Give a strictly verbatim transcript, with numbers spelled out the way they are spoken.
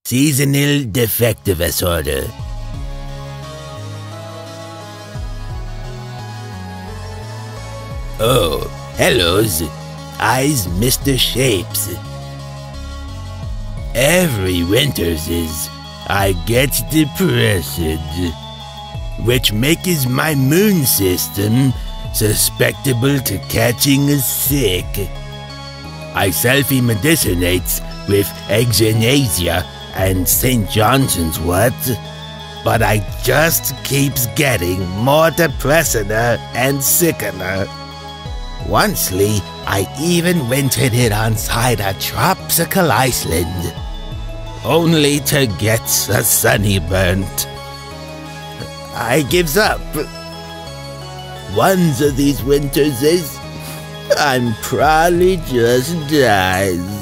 Seasonal defective disorder. Oh, hellos. I's Mister Shapes. Every winters is I get depressed, which makes my moon system susceptible to catching a sick. I self-medicinates with echinacea and Saint Johnson's wort, but I just keeps getting more depressioner and sickener. Oncely, I even wintered it on side a tropical Iceland, only to get a sunny burnt. I gives up. Ones of these winters is I'm probably just dies.